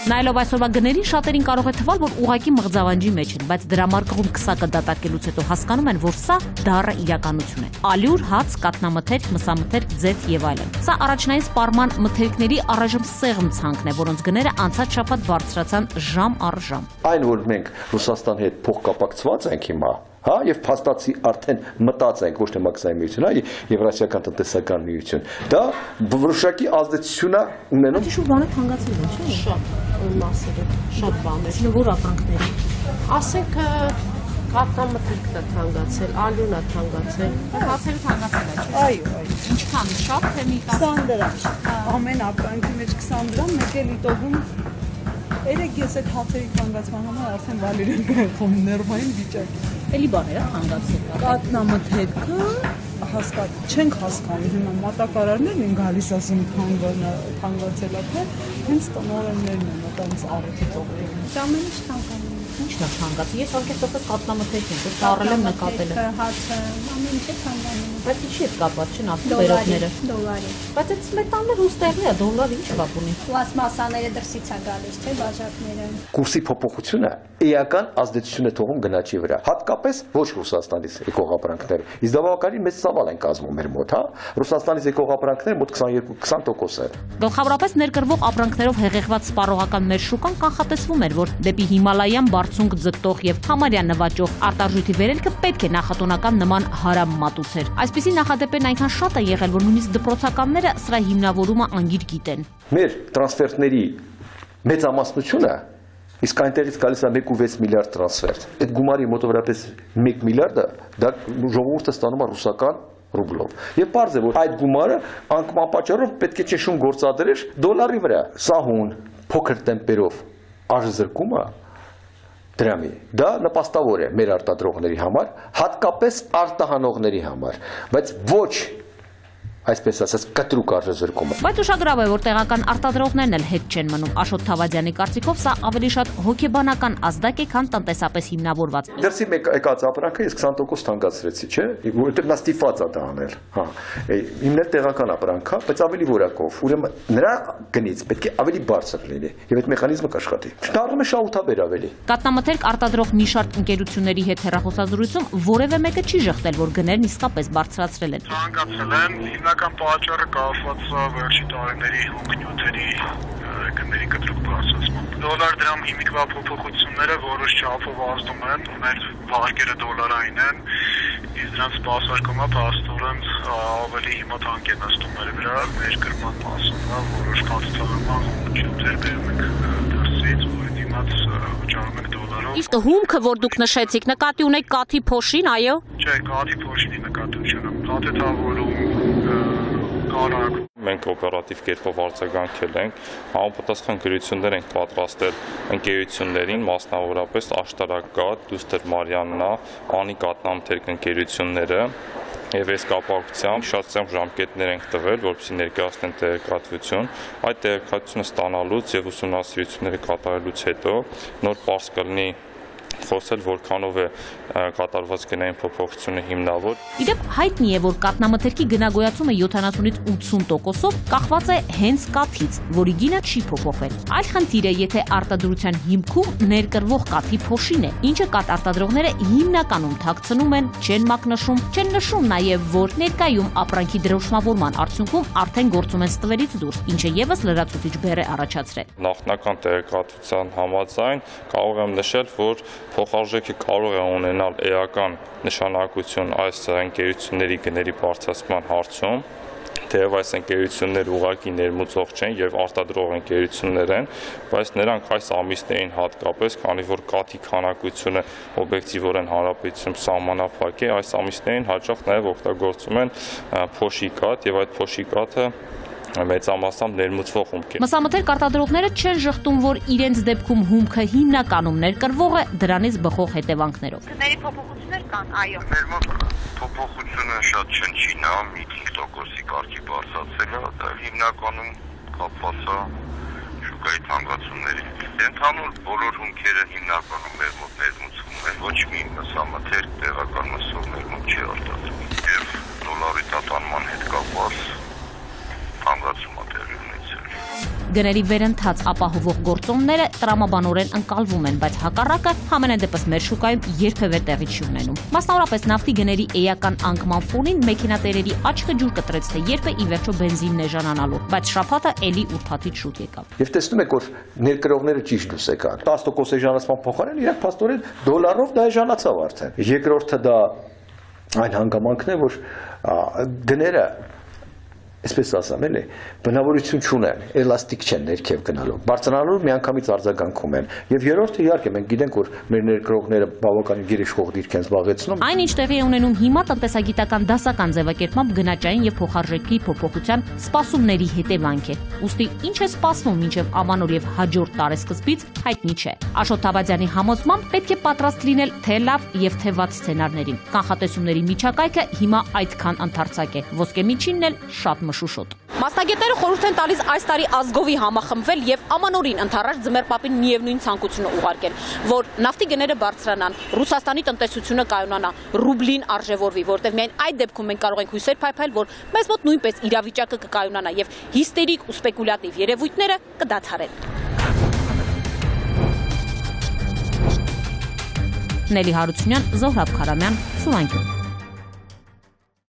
Նայելով այսօրվա գներին, շատերին կարող է թվալ, որ ուղղակի մղձավանջի մեջ են, բայց դրամարկղում քսակը դատարկելուց հետո հասկանում են, որ սա դառը իրականություն է։ Ալյուր, հաց, կաթնամթերք, մսամթերք, ձեթ եւ այլն։ Սա առաջնային սպառման մթերքների առայժմ սեղմ ցանկն է, որոնց գները անցած շաբաթ բարձրացան ժամ առ ժամ։ Այն որ մենք Ռուսաստանի հետ փոխկապակցված ենք հիմա, հա, եւ փաստացի արդեն մտած ենք ոչ թե մաքսային միություն, այլ Եվրասիական տնտեսական միություն։ Դա որոշակի ազդեցություն է ունենում։ Ինչ բանը թանկացել է, չէ՞։ Շատ մասերը, շատ բաներ։ Որ ապրանքների։ Ասենք կաթնամթերքն է թանկացել, ալյուն է թանկացել։ Հացերը թանկացել է, չէ՞։ Այո։ Ինչքան շատ թե մի 20 դրամ։ Ամեն ապրանքի մեջ 20 դրամ, մեկ էլ իտոգում երեք ես այդ հացերի թանկացման համար արդեն Վալերիան գայքում ներմային վիճակի։ Էլի բաներ է թանկացել։ Կաթնամթերքը չենք հասկանում, հիմա մատակարարներն են գալիս ասում թանկացել է, թե հենց տնօրեններն են այդպես առիթի տողերին։ Ամեն ինչ թանկանում։ Ինչն է թանկացել։ Ես անկեղծ ասած կաթնամթերք եմ, ծառել եմ նկատել եմ։ Հացը, ամեն ինչը թանկանում։ Բայց ինչի՞ է կապված չեն ասում վերողները։ Դոլարի։ Բայց այդ սմետանները ուստեղի է, դոլարը ինչ կապ ունի։ Պլաստմասաները դրսից է գալիս, թե բաժակները։ Կուրսի փոփոխությունը էական ազդեցություն է թողում գնաճի վրա, հատկապես ոչ Ռուսաստանից եկող ապրանքները։ Իսկ դա բավականին մեծ ծավալ են կազմում մեր մոտ, հա։ Ռուսաստանից եկող ապրանքները մոտ 22-20% են։ Գլխավորապես ներկրվող ապրանքներով հեղեղված սպառողական մեր շուկան կանխատեսվում էր, որ դեպի Հիմալայան բարձունք ձգտող եւ համարյա նվաճող արտարժույթի վերելքը պետք է նախատոնական նման հարամ մատուցեր։ Այսպիսի նախադեպերն այնքան շատ է եղել, որ նույնիսկ դպրոցականները սրա հիմնավորումը անգիր գիտեն։ Մեր տրանսֆերտների մեծամասնությունը իսկ այնտեղից գալիս է 1.6 միլիարդ տրանսֆերտ։ Այդ գումարի մոտավորապես 1 միլիարդը դա ժողովուրդը ստանում է ռուսական ռուբլով։ Եվ պարզ է, որ այդ գումարը անկման պատճառով պետք է ճնշում գործադրեր դոլարի վրա։ Սահուն, փոքր տեմպերով արժեզրկումը դրամի։ Դա նպաստավոր է մեր արտադրողների համար, հատկապես արտահանողների համար, բայց ոչ այսպես ասած կտրուկ արժեզրկումը։ Բայց ուշագրավ է, որ տեղական արտադրողներն էլ հետ չեն մնում։ Աշոտ Թավադյանի կարծիքով սա ավելի շատ հոգեբանական ազդակ է, քան տնտեսապես հիմնավորված։ Դրսի մեկ եկած ապրանքը ես 20% թանկացրեցի, չէ՞, որովհետև նա ստիպված է դա անել։ Հա, հիմնել տեղական ապրանք է, բայց ավելի որակով։ Ուրեմն նրա գնից պետք է ավելի բարձր լինի, եւ այդ մեխանիզմը կաշխատի։ Դառնում է շահութաբեր ավելի։ Կաթնամթերք արտադրող մի շարք ընկերությունների հետ հեռախոսազրույցում որևէ մեկը չի ժխտել, որ գներն իսկապես բարձրացրել են։ Թանկացել են, հիմնական պատճառը կապված է վերջի տարիների հողնյութերի գների կտրուկ բարձրացմամբ։ Դոլար-դրամ հիմիկվա փոփոխությունները որոշ չափով ազդում են, մեր վարկերը դոլարային են, իսկ դրանց սպասարկումը փաստորեն ավելի հիմա թանկ է նստում մեր վրա, ներկրման մասում է որոշ կաթթարման հողնյութեր բերում ենք դրսից, որի դիմաց վճարում ենք դոլարով։ Իսկ հումքը, որ դուք նշեցիք, նկատի ունեք կաթի փոշին, այո։ Չէ, կաթի փոշինի նկատությունը, կաթեթավորում կարակ։ Մենք օպերատիվ կերպով արձագանքել ենք, համապատասխան գրություններ ենք պատրաստել ընկերություններին, մասնավորապես Աշտարակկաթ, Դուստր Մարյաննա, Անի կաթնամթերք ընկերությունները, եւ այս կապակցությամբ շատ ծանր ժամկետներ ենք տվել, որպեսզի ներկայացնեն տեղեկատվություն։ Այդ տեղեկատվությունը ստանալուց եւ ուսումնասիրությունները կատարելուց հետո նոր պարզ կլինի խոսել, որքանով է կատարված գնային փոփոխությունը հիմնավոր։ Իդեպ հայտնի է, որ կաթնամթերքի գնագոյացումը 70-ից 80%-ով կախված է հենց կաթից, որի գինը չի փոփոխվել։ Այլ խնդիր է, եթե արտադրության հիմքում ներկրվող կաթի փոշին է, ինչը կաթ արտադրողները հիմնականում թաքցնում են, չեն մակնշում, չեն նշում նաև, որ ներկայում ապրանքի դրոշմավորման արդյունքում արդեն գործում են ստվերից դուրս, ինչը եւս լրացուցիչ բեռ է առաջացրել։ Նախնական տեղեկատվության համաձայն կարող եմ նշել, որ փոխարժեքը կարող է ունենալ էական նշանակություն այս ընկերությունների գների բարձրացման հարցում, թեև այս ընկերությունները ուղղակի ներմուծող չեն եւ արտադրող ընկերություններ են, բայց նրանք այս ամիսներին հատկապես, քանի որ կաթի քանակությունը օբյեկտիվորեն հանրապետությունում սահմանափակ է, այս ամիսներին հաճախ նաեւ օգտագործում են փոշի կաթ եւ այդ փոշի կաթը մեծամասամբ ներմուծվող հումք է։ Մսամթերք արտադրողները չեն ժխտում, որ իրենց դեպքում հումքը հիմնականում ներկրվող է դրանից բխող հետևանքներով։ Գների փոփոխություններ կան, այո։ Մեր մոտ փոփոխությունը շատ չնչին է, մի 5%-ի կարգի բարձրացել է, դա հիմնականում կապված է շուկայի թանկացումների։ Ընդհանուր բոլոր հումքերը հիմնականում մեր մոտ ներմուծվում են, ոչ մի մսամթերք տեղական մսով մեր մոտ չի արտադրվում։ Եվ դոլարի տատանման հետ կապված թանկացումը տեղի ունեցել։ Գների վերընթաց ապահովող գործոնները տրամաբանորեն ընկալվում են, բայց հակառակը համենայն դեպս մեր շուկայում երբևէ տեղի չի ունենում։ Մասնավորապես նավթի գների էական անկման ֆոնին մեքենատերերի աչքը ջուր կտրեց, թե երբ է ի վերջո բենզինն էժանանալու, բայց շաբաթը էլի ուրբաթից շուտ եկավ։ Եվ տեսնում եք, որ ներկրողները ճիշտ դուս եկան։ 10% էժանացման փոխարեն իրենք փաստորեն դոլարով դա էժանացավ արդեն։ Երկրորդը դա այն հանգամանքն է, որ գները այսպես ասեմ, էլի, բնավորություն չունեն, էլաստիկ չեն ներքև գնալու։ Բարձրանալու միանգամից արձագանքում են։ Եվ երրորդը իհարկե մենք գիտենք, որ մեր ներկրողները բավականին գերիշխող դիրք են զբաղեցնում։ Այն ինչ տեղի է ունենում հիմա տնտեսագիտական դասական ձևակերպմամբ գնաճային եւ փոխարժեքի փոփոխության սպասումների հետևանք է։ Ուստի ինչ է սպասվում մինչև ամանոր եւ հաջորդ տարեսկզբից հայտնի չէ։ Աշոտ Թավադյանի համոզմամբ պետք է պատրաստ լինել թե լավ եւ թե վատ սցենարներին։ Կանխատեսումների միջակայքը հիմա այդքան ընդարձակ է։ Ոսկե միջինն էլ շատ մշուշոտ։ Մասնագետները խորհուրդ են տալիս այս տարի ազգովի համախմբվել եւ ամանորին ընթառաջ ձմեռպապին միևնույն ցանկությունը ուղարկել, որ նավթի գները բարձրանան, Ռուսաստանի տնտեսությունը կայունանա, ռուբլին արժևորվի, որտեղ միայն այդ դեպքում մենք կարող ենք հույսեր փայփայել, որ մեզ մոտ նույնպես իրավիճակը կկայունանա եւ հիստերիկ ու սպեկուլյատիվ երևույթները կդադարեն։ Նելի Հարությունյան, Զոհրաբ Քարամյան, Սուլանկյուն։